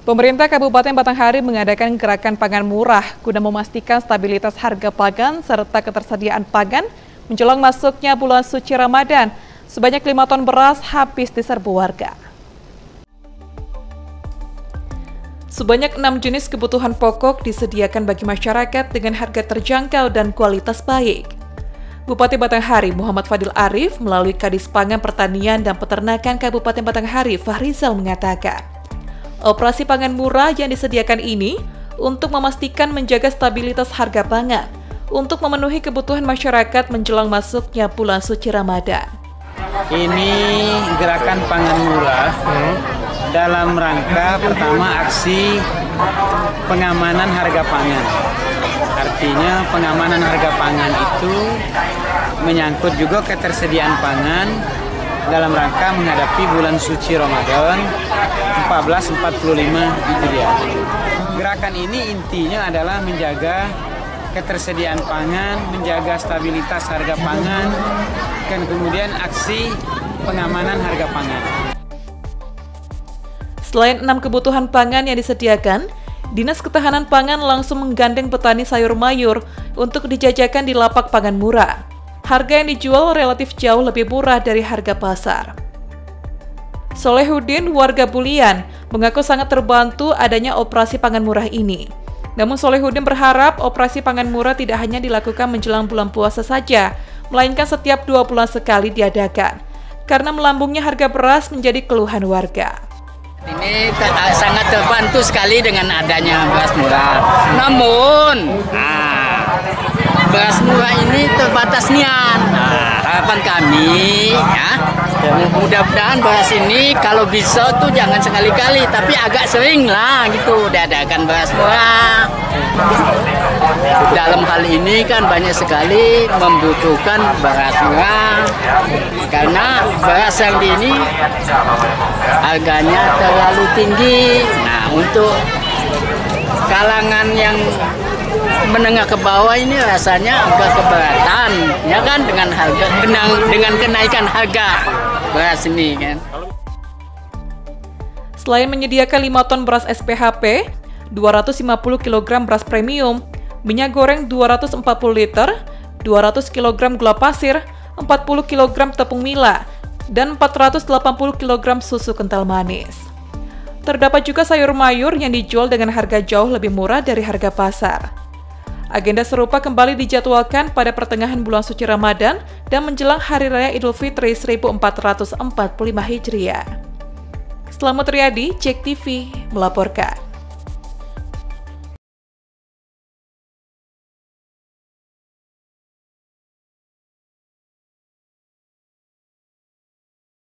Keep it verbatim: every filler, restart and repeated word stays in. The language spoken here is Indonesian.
Pemerintah Kabupaten Batanghari mengadakan gerakan pangan murah guna memastikan stabilitas harga pangan serta ketersediaan pangan menjelang masuknya bulan suci Ramadan. Sebanyak lima ton beras habis diserbu warga. Sebanyak enam jenis kebutuhan pokok disediakan bagi masyarakat dengan harga terjangkau dan kualitas baik. Bupati Batanghari Muhammad Fadil Arif melalui Kadis Pangan Pertanian dan Peternakan Kabupaten Batanghari Fahrizal mengatakan, operasi pangan murah yang disediakan ini untuk memastikan menjaga stabilitas harga pangan untuk memenuhi kebutuhan masyarakat menjelang masuknya bulan suci Ramadan. Ini gerakan pangan murah hmm. dalam rangka pertama aksi pengamanan harga pangan. Artinya pengamanan harga pangan itu menyangkut juga ketersediaan pangan dalam rangka menghadapi bulan suci Ramadan seribu empat ratus empat puluh lima Hijriah. Gerakan ini intinya adalah menjaga ketersediaan pangan, menjaga stabilitas harga pangan, dan kemudian aksi pengamanan harga pangan. Selain enam kebutuhan pangan yang disediakan, Dinas Ketahanan Pangan langsung menggandeng petani sayur mayur untuk dijajakan di lapak pangan murah. Harga yang dijual relatif jauh lebih murah dari harga pasar. Solehuddin, warga Bulian, mengaku sangat terbantu adanya operasi pangan murah ini. Namun Solehuddin berharap operasi pangan murah tidak hanya dilakukan menjelang bulan puasa saja, melainkan setiap dua bulan sekali diadakan, karena melambungnya harga beras menjadi keluhan warga. Ini sangat terbantu sekali dengan adanya beras murah. Namun, nah, beras murah ini terbatas nian. Nah, harapan kami, ya, mudah-mudahan beras ini kalau bisa tuh jangan sekali-kali, tapi agak sering lah gitu diadakan beras murah. Dalam hal ini kan banyak sekali membutuhkan beras murah, karena beras yang di ini harganya terlalu tinggi. Nah, untuk kalangan yang menengah ke bawah ini rasanya agak keberatan, ya kan, dengan harga dengan kenaikan harga beras ini kan. Selain menyediakan lima ton beras S P H P, dua ratus lima puluh kilogram beras premium, minyak goreng dua ratus empat puluh liter, dua ratus kilogram gula pasir, empat puluh kilogram tepung mila, dan empat ratus delapan puluh kilogram susu kental manis. Terdapat juga sayur mayur yang dijual dengan harga jauh lebih murah dari harga pasar. Agenda serupa kembali dijadwalkan pada pertengahan bulan suci Ramadan dan menjelang Hari Raya Idul Fitri seribu empat ratus empat puluh lima Hijriah. Selamat Riyadi, Cek T V melaporkan.